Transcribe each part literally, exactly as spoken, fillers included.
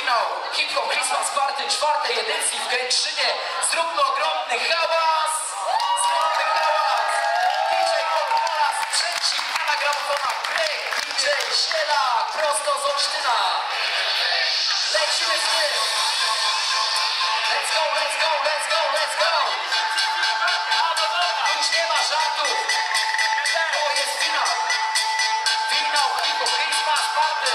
finał Hip-Hop Christmas Party czwartej edycji w Kętrzynie. Zróbmy ogromny hałas! Zróbmy hałas! D J Wolfara, sprzęcik, a na gramofonach break, D J Ziela, prosto z Olsztyna. Lecimy z tym! Let's go, let's go, let's go, let's go! Już nie ma żartów! To jest finał! Finał Hip-Hop Christmas Party!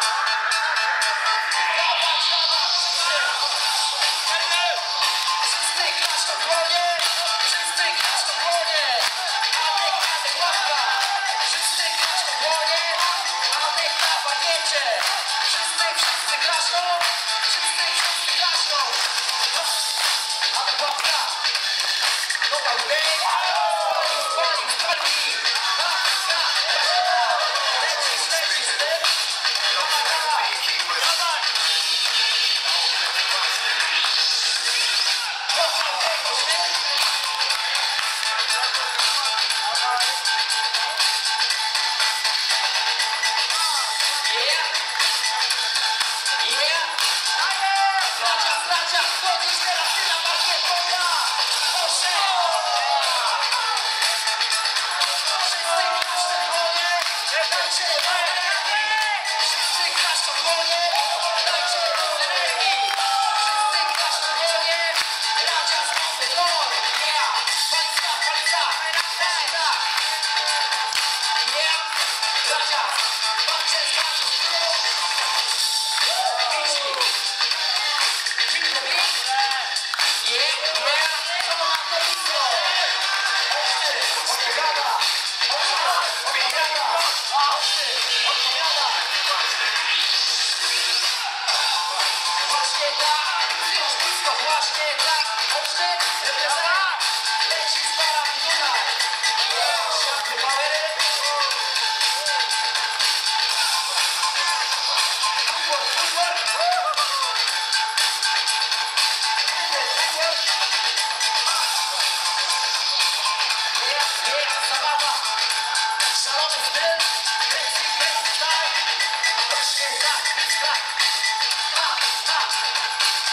Dawać, dawać, wszyscy! Wszyscy klaszczą w dłonie! Wszyscy klaszczą w dłonie! Adek, Adek, łapka! Wszyscy klaszczą w dłonie! Adek na pakiecie! Wszyscy, wszyscy klaszczą! Wszyscy, wszyscy klaszczą! Adek, łapka! Dobra, okej? Spali, spali, spali! Ha, ha, ha! Lecisz, lecisz, ty! Dawaj, dawaj! Dawaj! Kocham tego, ty! Yeah! Yeah! Bracia, bracia, wchodzisz teraz ty na parkiet, dobra! Proszę! Wszyscy klaszczą w dłonie! Dajcie energii! Wszyscy klaszczą w dłonie! Dajcie energii! Wszyscy klaszczą w dłonie! Bracia z Mocy Dor! Yeah! Państwa, państwa! Właśnie tak! Yeah! Bracia! Patrzcie z naszą stroną! Widzisz? Yeah, yeah, to ma to bistro! Oczty, odpowiada! Oczty, odpowiada! Oczty, odpowiada! Właśnie tak! Wciąż blisko, właśnie tak! Oczty, reprezent! Leci z parami tutaj! Yeah, siadły powery! Footwork, footwork! Yeah, yeah, zabawa! Szalony styl! Crazy, crazy style! Właśnie tak, tak! Ha, ha!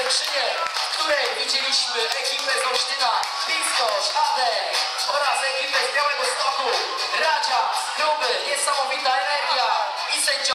Oświęcimię, w której widzieliśmy ekipę z Olsztyna, Bliskość, Adek oraz ekipę z Białegostoku, Radzia, Gruby, niesamowita energia i sędziowie.